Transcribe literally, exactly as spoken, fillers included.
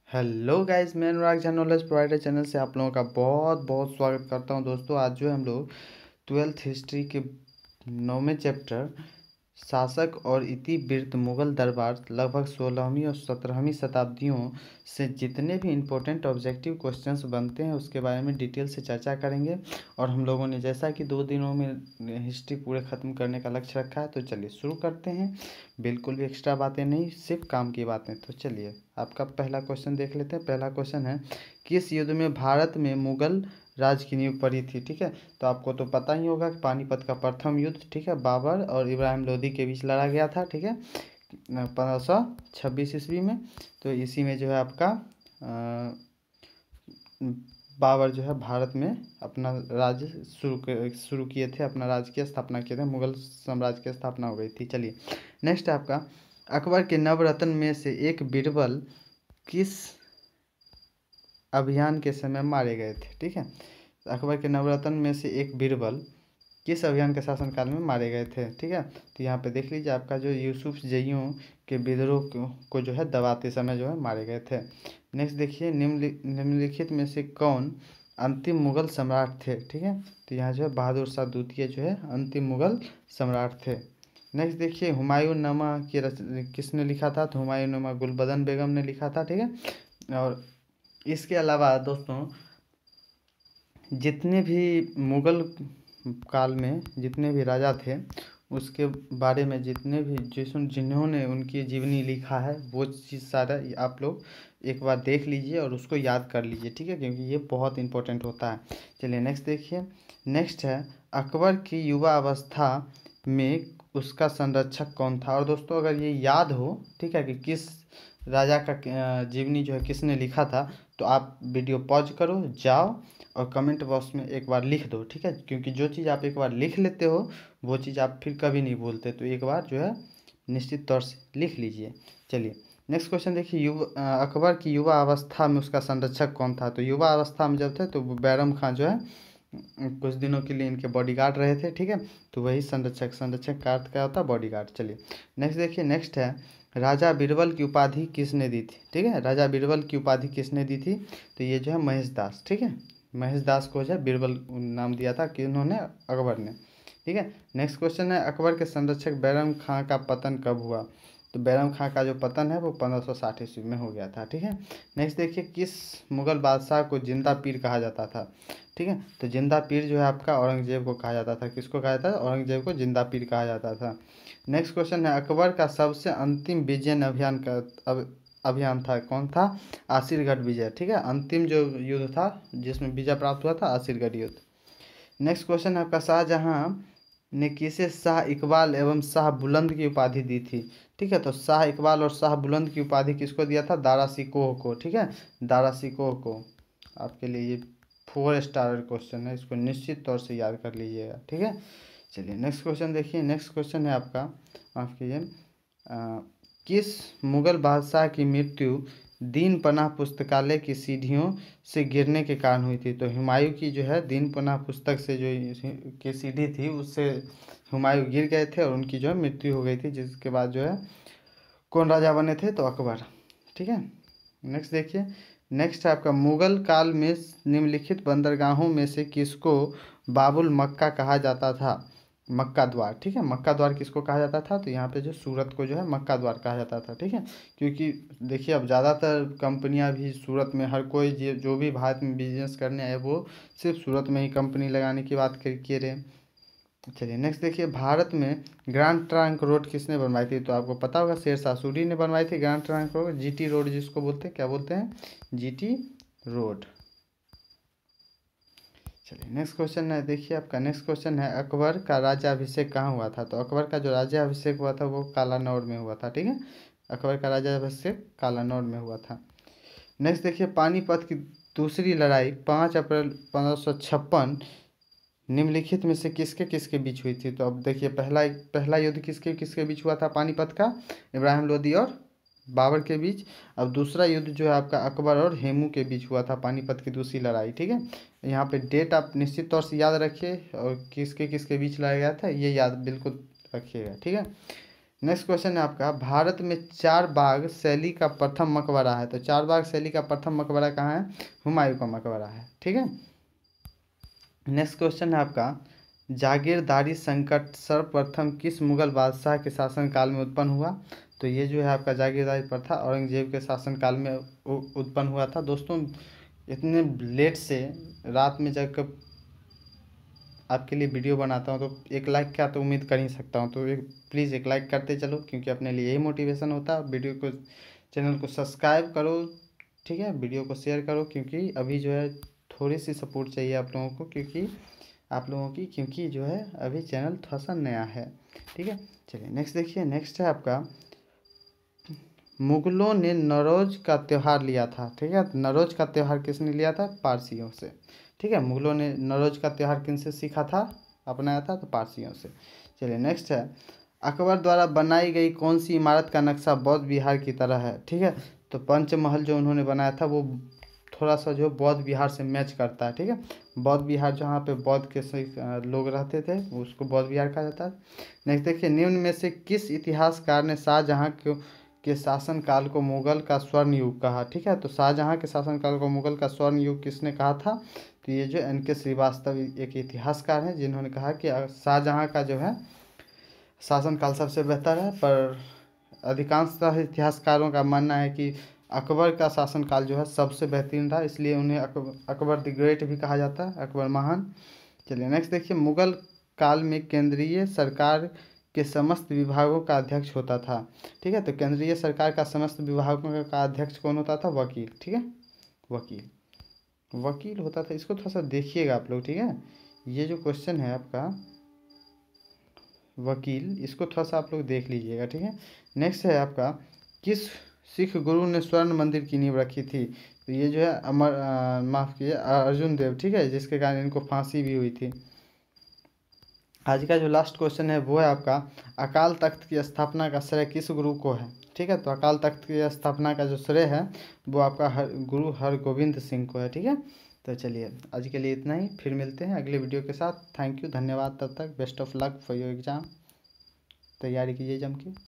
Hello guys, मैं Anurag Jha knowledge provider channel से आप लोगों का बहुत बहुत स्वागत करता हूं। दोस्तों, आज जो है हम लोग ट्वेल्थ हिस्ट्री के नौवें चैप्टर शासक और इतिवृत्त मुगल दरबार लगभग सोलहवीं और सत्रहवीं शताब्दियों से जितने भी इम्पोर्टेंट ऑब्जेक्टिव क्वेश्चंस बनते हैं उसके बारे में डिटेल से चर्चा करेंगे। और हम लोगों ने जैसा कि दो दिनों में हिस्ट्री पूरे ख़त्म करने का लक्ष्य रखा है, तो चलिए शुरू करते हैं। बिल्कुल भी एक्स्ट्रा बातें नहीं, सिर्फ काम की बातें। तो चलिए आपका पहला क्वेश्चन देख लेते हैं। पहला क्वेश्चन है, किस युद्ध में भारत में मुगल राज की नींव पड़ी थी। ठीक है, तो आपको तो पता ही होगा कि पानीपत का प्रथम युद्ध, ठीक है, बाबर और इब्राहिम लोदी के बीच लड़ा गया था। ठीक है, पंद्रह सौ छब्बीस ईस्वी में। तो इसी में जो है आपका आ, बाबर जो है भारत में अपना राज्य शुरू शुरू किए थे, अपना राज्य की स्थापना किए थे, मुगल साम्राज्य की स्थापना हो गई थी। चलिए नेक्स्ट है आपका, अकबर के नवरत्न में से एक बीरबल किस अभियान के समय मारे गए थे। ठीक है, अकबर के नवरत्न में से एक बीरबल किस अभियान के शासनकाल में मारे गए थे। ठीक है, तो यहाँ पे देख लीजिए आपका जो यूसुफ जइयों के विद्रोह को जो है दबाते समय जो है मारे गए थे। नेक्स्ट देखिए, निम्नलिखित में से कौन अंतिम मुगल सम्राट थे। ठीक है, तो यहाँ जो है बहादुर शाह द्वितीय जो है अंतिम मुगल सम्राट थे। नेक्स्ट देखिए, हुमायूं नामा की रच किसने लिखा था। तो हुमायूं नामा गुलबदन बेगम ने लिखा था। ठीक है, और इसके अलावा दोस्तों जितने भी मुगल काल में जितने भी राजा थे उसके बारे में जितने भी जिस जिन्होंने उनकी जीवनी लिखा है वो चीज़ सारा आप लोग एक बार देख लीजिए और उसको याद कर लीजिए। ठीक है, क्योंकि ये बहुत इंपॉर्टेंट होता है। चलिए नेक्स्ट देखिए, नेक्स्ट है अकबर की युवा अवस्था में उसका संरक्षक कौन था। और दोस्तों अगर ये याद हो, ठीक है, कि किस राजा का जीवनी जो है किसने लिखा था, तो आप वीडियो पॉज करो, जाओ और कमेंट बॉक्स में एक बार लिख दो। ठीक है, क्योंकि जो चीज़ आप एक बार लिख लेते हो वो चीज़ आप फिर कभी नहीं भूलते, तो एक बार जो है निश्चित तौर से लिख लीजिए। चलिए नेक्स्ट क्वेश्चन देखिए, युवा अकबर की युवा अवस्था में उसका संरक्षक कौन था। तो युवा अवस्था में जब थे तो बैरम खां जो है कुछ दिनों के लिए इनके बॉडीगार्ड रहे थे। ठीक है, तो वही संरक्षक संरक्षक का अर्थ क्या होता है, बॉडीगार्ड। चलिए नेक्स्ट देखिए, नेक्स्ट है राजा बीरबल की उपाधि किसने दी थी। ठीक है, राजा बीरबल की उपाधि किसने दी थी। तो ये जो है महेश दास। ठीक है, महेश दास को जो है बीरबल नाम दिया था किन्होंने, अकबर ने। ठीक है, नेक्स्ट क्वेश्चन है अकबर के संरक्षक बैरम खां का पतन कब हुआ। तो बैरम खां का जो पतन है वो पंद्रह सौ साठ ईस्वी में हो गया था। ठीक है, नेक्स्ट देखिए, किस मुगल बादशाह को जिंदा पीर कहा जाता था। ठीक है, तो जिंदा पीर जो है आपका औरंगजेब को कहा जाता था। किसको कहा जाता था, औरंगजेब को जिंदा पीर कहा जाता था। नेक्स्ट क्वेश्चन है अकबर का सबसे अंतिम विजयन अभियान का अब अभियान था कौन था, आसिरगढ़ विजय। ठीक है, अंतिम जो युद्ध था जिसमें विजय प्राप्त हुआ था, आसिरगढ़ युद्ध। नेक्स्ट क्वेश्चन है आपका, शाहजहां ने किसे शाह इकबाल एवं शाह बुलंद की उपाधि दी थी। ठीक है, तो शाह इकबाल और शाह बुलंद की उपाधि किसको दिया था, दारा सिकोह को। ठीक है, दारा सिकोह को। आपके लिए ये फोर स्टार क्वेश्चन है, इसको निश्चित तौर से याद कर लीजिएगा। ठीक है, चलिए नेक्स्ट क्वेश्चन देखिए, नेक्स्ट क्वेश्चन है आपका, माफ कीजिए, किस मुगल बादशाह की मृत्यु दीन पनाह पुस्तकालय की सीढ़ियों से गिरने के कारण हुई थी। तो हुमायूं की जो है दीन पनाह पुस्तक से जो की सीढ़ी थी उससे हुमायूं गिर गए थे और उनकी जो है मृत्यु हो गई थी, जिसके बाद जो है कौन राजा बने थे, तो अकबर। ठीक है, नेक्स्ट देखिए, नेक्स्ट है आपका, मुगल काल में निम्नलिखित बंदरगाहों में से किसको बाबुल मक्का कहा जाता था, मक्का द्वार। ठीक है, मक्का द्वार किसको कहा जाता था, तो यहाँ पे जो सूरत को जो है मक्का द्वार कहा जाता था। ठीक है, क्योंकि देखिए अब ज़्यादातर कंपनियां भी सूरत में, हर कोई जो भी भारत में बिजनेस करने आए वो सिर्फ सूरत में ही कंपनी लगाने की बात किए रहे। चलिए नेक्स्ट देखिए, भारत में ग्रैंड ट्रंक रोड किसने बनवाई थी। तो आपको पता होगा शेरशाह सूरी ने बनवाई थी grand trunk road, GT road जिसको बोलते हैं, क्या बोलते हैं, जीटी रोड। चलिए नेक्स्ट क्वेश्चन है देखिए आपका, नेक्स्ट क्वेश्चन है अकबर का राज्याभिषेक कहाँ हुआ था। तो अकबर का जो राज्याभिषेक हुआ था वो कालानौर में हुआ था। ठीक है, अकबर का राज्याभिषेक कालानौर में हुआ था। नेक्स्ट देखिए, पानीपत की दूसरी लड़ाई पाँच अप्रैल पंद्रह सौ छप्पन निम्नलिखित में से किसके किसके बीच हुई थी। तो अब देखिए, पहला पहला युद्ध किसके किसके बीच हुआ था, पानीपत का, इब्राहिम लोदी और बाबर के बीच। अब दूसरा युद्ध जो है आपका अकबर और हेमू के बीच हुआ था, पानीपत की दूसरी लड़ाई। ठीक है, यहाँ पे डेट आप निश्चित तौर से याद रखिए और किसके किसके बीच लड़ाया गया था ये याद बिल्कुल रखिएगा। ठीक है, नेक्स्ट क्वेश्चन है आपका, भारत में चार बाग शैली का प्रथम मकबरा है। तो चार बाग शैली का प्रथम मकबरा कहाँ है? हुमायूं का मकबरा है। ठीक है। नेक्स्ट क्वेश्चन है आपका, जागीरदारी संकट सर्वप्रथम किस मुगल बादशाह के शासनकाल में उत्पन्न हुआ? तो ये जो है आपका जागीरदारी प्रथा औरंगजेब के शासनकाल में उ- उत्पन्न हुआ था। दोस्तों इतने लेट से रात में जब आपके लिए वीडियो बनाता हूँ तो एक लाइक का तो उम्मीद कर ही सकता हूँ, तो एक प्लीज़ एक लाइक करते चलो, क्योंकि अपने लिए यही मोटिवेशन होता है। वीडियो को, चैनल को सब्सक्राइब करो, ठीक है, वीडियो को शेयर करो, क्योंकि अभी जो है थोड़ी सी सपोर्ट चाहिए आप लोगों को, क्योंकि आप लोगों की क्योंकि जो है अभी चैनल थोड़ा सा नया है। ठीक है। चलिए नेक्स्ट देखिए। नेक्स्ट है आपका, मुगलों ने नौरोज का त्यौहार लिया था। ठीक है। नौरोज का त्यौहार किसने लिया था? पारसियों से। ठीक है। मुगलों ने नौरोज का त्यौहार किन से सीखा था, अपनाया था? तो पारसियों से। चलिए नेक्स्ट है, अकबर द्वारा बनाई गई कौन सी इमारत का नक्शा बौद्ध विहार की तरह है? ठीक है। तो पंचमहल जो उन्होंने बनाया था वो थोड़ा सा जो बौद्ध विहार से मैच करता है। ठीक है। बौद्ध विहार जहाँ पे बौद्ध के सही लोग रहते थे उसको बौद्ध विहार कहा जाता है। नेक्स्ट देखिए, निम्न में से किस इतिहासकार ने शाहजहाँ को के शासनकाल को मुगल का स्वर्ण युग कहा? ठीक है। तो शाहजहाँ के शासनकाल को मुगल का स्वर्ण युग किसने कहा था? तो ये जो एन के श्रीवास्तव एक इतिहासकार हैं जिन्होंने कहा कि शाहजहाँ का जो है शासनकाल सबसे बेहतर है, पर अधिकांशतः इतिहासकारों का मानना है कि अकबर का शासनकाल जो है सबसे बेहतरीन था, इसलिए उन्हें अकबर अकबर द ग्रेट भी कहा जाता है, अकबर महान। चलिए नेक्स्ट देखिए, मुगल काल में केंद्रीय सरकार के समस्त विभागों का अध्यक्ष होता था। ठीक है। तो केंद्रीय सरकार का समस्त विभागों का अध्यक्ष कौन होता था? वकील। ठीक है। वकील वकील होता था। इसको थोड़ा सा देखिएगा आप लोग। ठीक है। ये जो क्वेश्चन है आपका वकील, इसको थोड़ा सा आप लोग देख लीजिएगा। ठीक है। नेक्स्ट है आपका, किस सिख गुरु ने स्वर्ण मंदिर की नींव रखी थी? तो ये जो है अमर अ, माफ कीजिए अर्जुन देव। ठीक है। जिसके कारण इनको फांसी भी हुई थी। आज का जो लास्ट क्वेश्चन है वो है आपका, अकाल तख्त की स्थापना का श्रेय किस गुरु को है? ठीक है। तो अकाल तख्त की स्थापना का जो श्रेय है वो आपका हर गुरु हरगोविंद सिंह को है। ठीक है। तो चलिए आज के लिए इतना ही, फिर मिलते हैं अगले वीडियो के साथ। थैंक यू, धन्यवाद। तब तक best of luck for your exam, तैयारी कीजिए जम के।